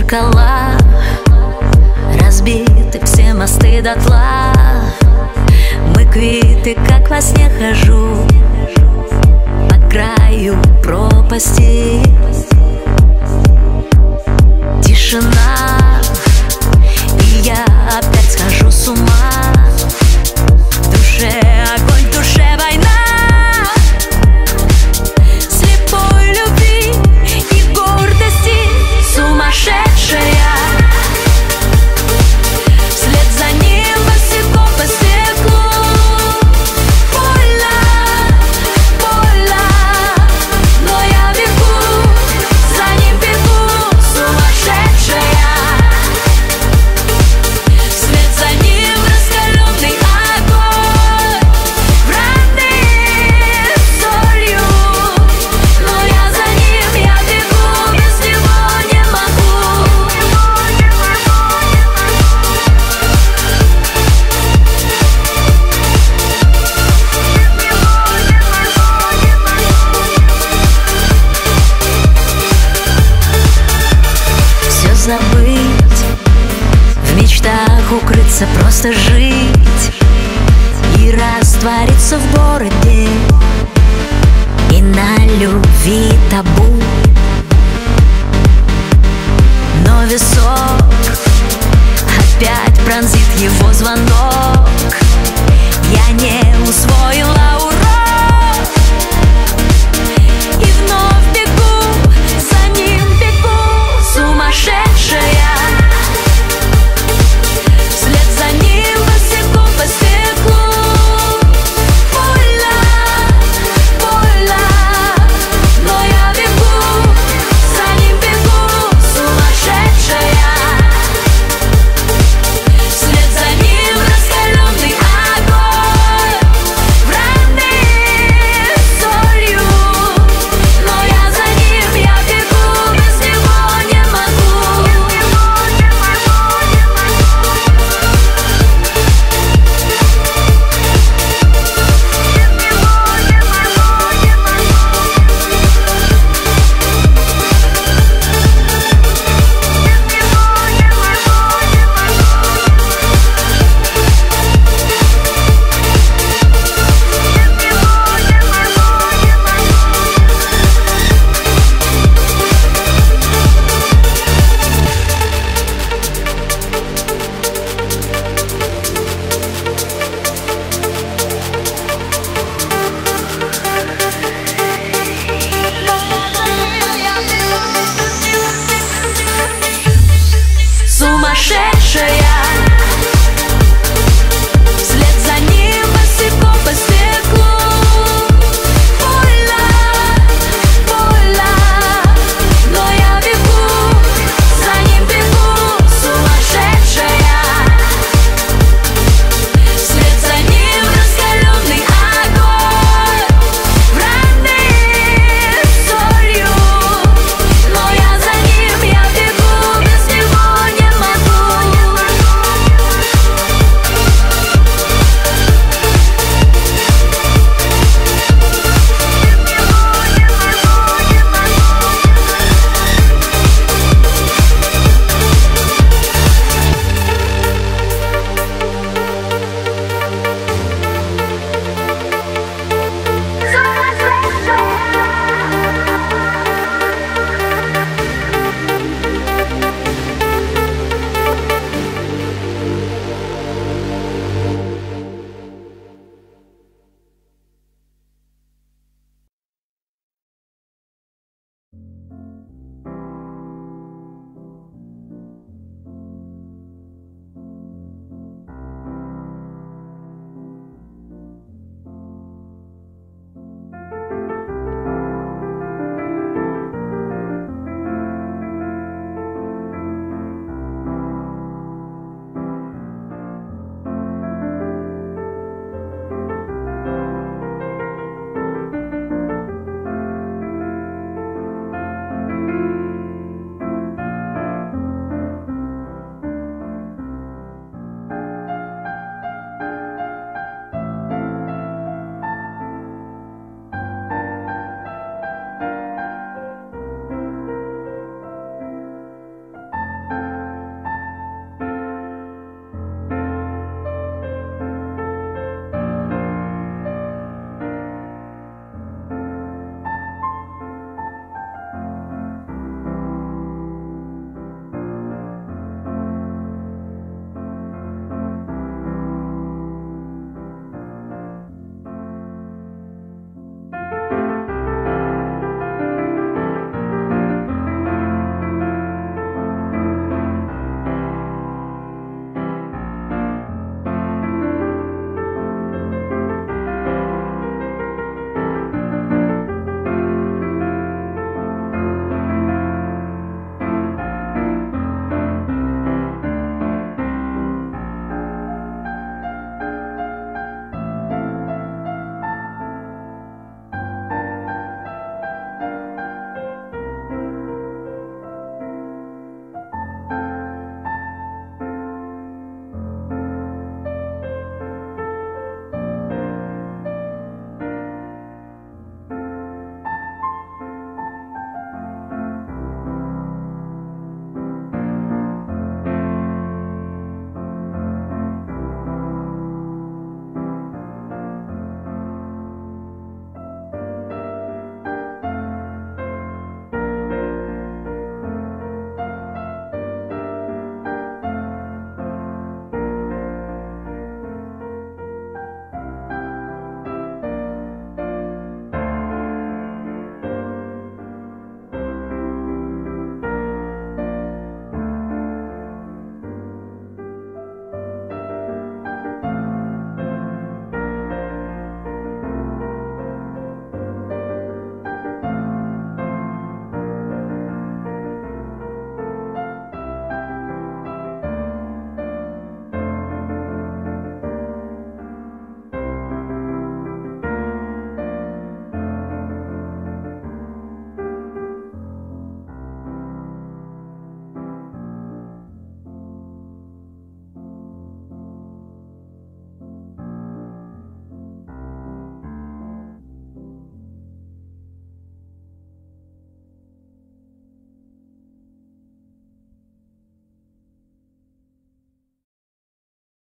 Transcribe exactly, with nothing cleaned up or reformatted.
зеркала, разбиты все мосты дотла. Мы квиты, как во сне хожу по краю пропасти. Тишина, и я опять схожу с ума. В душе огонь, в душе война. Слепой любви и гордости сумасшедшая. Вслед за ним босиком по стеклу. Больно, больно, но я бегу, за ним бегу, сумасшедшая. Вслед за ним раскаленный огонь, вранный солью. Но я за ним, я бегу, без него не могу. Все забыть, в мечтах укрыться, просто жить и раствориться в городе, и на любви табу. Но висок опять пронзит его звонок. Я не усвоила